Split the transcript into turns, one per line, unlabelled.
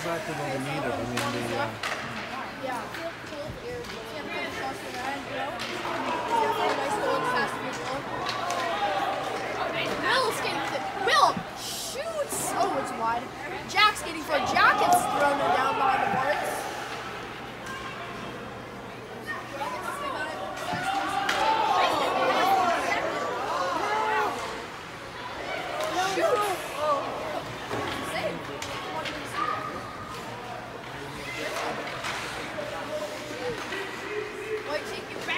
exactly what we needed. I mean, the
Yeah. Nice goal, fast goal. Will skating with it. Will shoots. Oh, it's wide. Jack skating for it. Jack gets thrown down behind the boards. Wait, take it back.